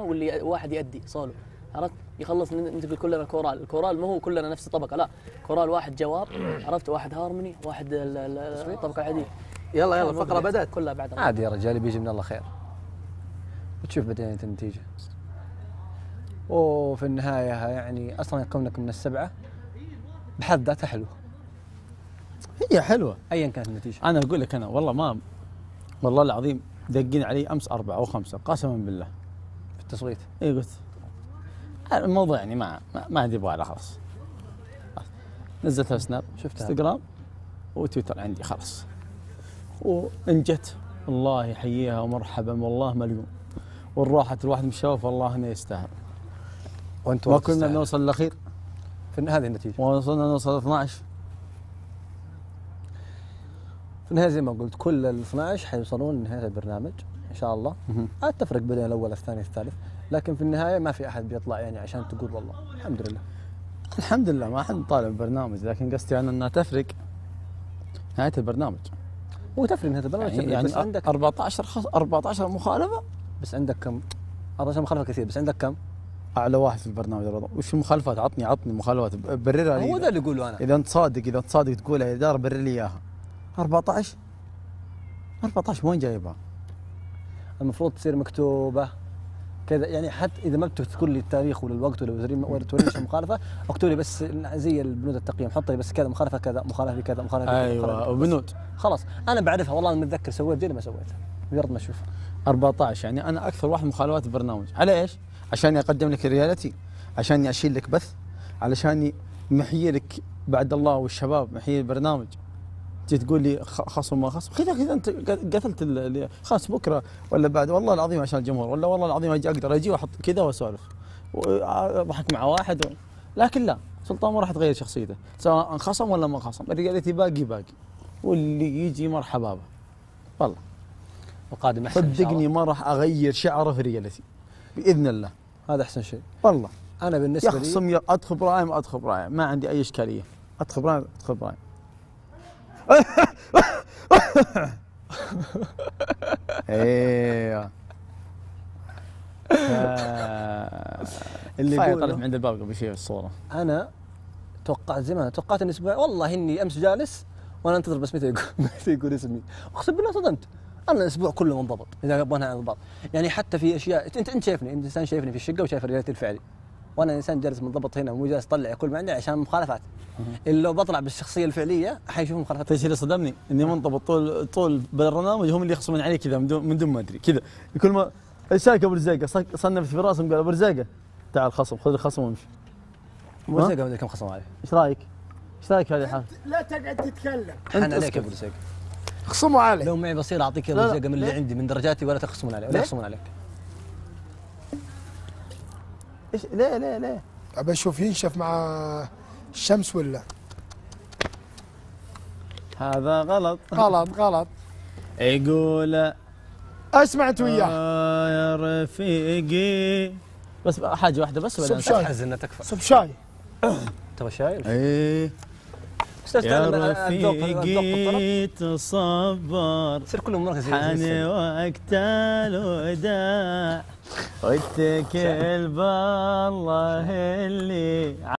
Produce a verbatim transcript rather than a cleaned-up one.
واللي واحد يأدي صولو، عرفت؟ يخلص ننتقل كلنا كورال، الكورال ما هو كلنا نفس الطبقه، لا كورال واحد جواب، عرفت؟ واحد هارموني، واحد الطبقه العاديه. يلا يلا الفقره بدات كلها بعد عادي يا رجال، بيجي من الله خير، بتشوف بعدين النتيجه. وفي النهايه يعني اصلا كونك من السبعه بحد ذاتها حلوه، هي حلوه ايا كانت النتيجه. انا اقول لك، انا والله ما والله العظيم دقين علي امس اربعه او خمسه قسما بالله في التصويت. اي قلت الموضوع يعني ما ما, ما عندي يبغى خلاص. نزلتها سناب، شفتها انستغرام وتويتر عندي خلاص، وانجت الله يحييها ومرحبا والله مليون، والراحت الواحد من الشباب والله انه يستاهل. وانت ما كنا نوصل الاخير في هذه النتيجه، وصلنا نوصل اثناشر. في النهايه زي ما قلت كل ال اثناشر حيوصلون لنهايه البرنامج ان شاء الله. عاد تفرق بين الاول الثاني الثالث، لكن في النهايه ما في احد بيطلع يعني عشان تقول والله الحمد لله. الحمد لله ما حد طالع البرنامج، لكن قصدي انا انها تفرق نهايه البرنامج. هو تفرق نهايه البرنامج يعني, يعني بس عندك أربعة عشر خص... أربعة عشر مخالفه، بس عندك كم؟ أربعة عشر مخالفه كثير، بس عندك كم؟ اعلى واحد في البرنامج الرضا. وش المخالفات؟ عطني عطني مخالفات بررها لي. هو ذا اللي اقوله انا. اذا انت صادق اذا انت صادق تقولها يا اداره برر لي اياها. أربعة عشر أربعة عشر وين جايبها؟ المفروض تصير مكتوبه كذا يعني، حتى اذا ما بتذكر لي التاريخ ولا الوقت ولا توريني المخالفه، اكتب لي بس زي البنود التقييم، حط لي بس كذا مخالفه كذا مخالفه كذا مخالفه كذا. ايوه وبنود خلاص انا بعرفها والله، انا متذكر سويت زي ما سويتها مجرد ما اشوفها. أربعة عشر يعني انا اكثر واحد مخالفات البرنامج. على ايش؟ عشان اقدم لك الريالتي، عشان اشيل لك بث، علشان محيي لك بعد الله والشباب محيي البرنامج. تجي تقول لي خصم ما خصم، كذا كذا انت قفلت خلاص بكره ولا بعد، والله العظيم عشان الجمهور، ولا والله العظيم اجي اقدر اجي واحط كذا واسولف واضحك مع واحد و... لكن لا، سلطان ما راح تغير شخصيته سواء خصم ولا ما خصم، الريالتي باقي باقي، واللي يجي مرحبا به. والله القادم احسن صدقني ما راح اغير شعره في الريالتي باذن الله، هذا احسن شيء. والله انا بالنسبه لي يخصم ي... ادخل برايم ادخل برايم، ما عندي اي اشكاليه، ادخل برايم ادخل برايم. ايوه اللي يقول طلع من عند الباب قبل شيء في الصوره. انا توقعت زي ما انا توقعت اني اسبوع، والله اني امس جالس وانا انتظر بس متى يقول متى يقول اسمي، اقسم بالله صدمت. انا الاسبوع كله منضبط اذا ابغى على الضبط، يعني حتى في اشياء انت انت شايفني، انت انسان شايفني في الشقه وشايف الريالتي الفعلي، وانا انسان جالس منضبط هنا مو جالس اطلع كل ما عندي عشان مخالفات. اللي لو بطلع بالشخصيه الفعليه حيشوفوا مخالفات. ايش اللي صدمني؟ اني منضبط طول طول بالبرنامج، هم اللي يخصمون علي كذا من دون من دون ما ادري كذا، كل ما ايش رايك ابو رزاقه؟ صنفت في راسهم قال ابو رزاقه تعال خصم، خذ الخصم وامشي. ابو رزاقه ما ادري كم خصم عليه. ايش رايك؟ ايش رايك في هذه الحاله؟ لا تقعد تتكلم. حن عليك يا ابو رزاقه. خصموا علي. لو معي بصير اعطيك يا ابو رزاقه من اللي عندي من درجاتي ولا تخصمون علي ولا يخصمون عليك. ايش ليه ليه ليه؟ ابى اشوف ينشف مع الشمس ولا هذا غلط غلط غلط. يقول اسمع انت وياه. آه يا رفيقي، بس حاجه واحده بس ولا تحزن تكفى. صب شاي. تبغى شاي؟ ايه يا رفيقي تصبر، تصير كلهم مركز حان وقت الوداع واتكل بالله اللي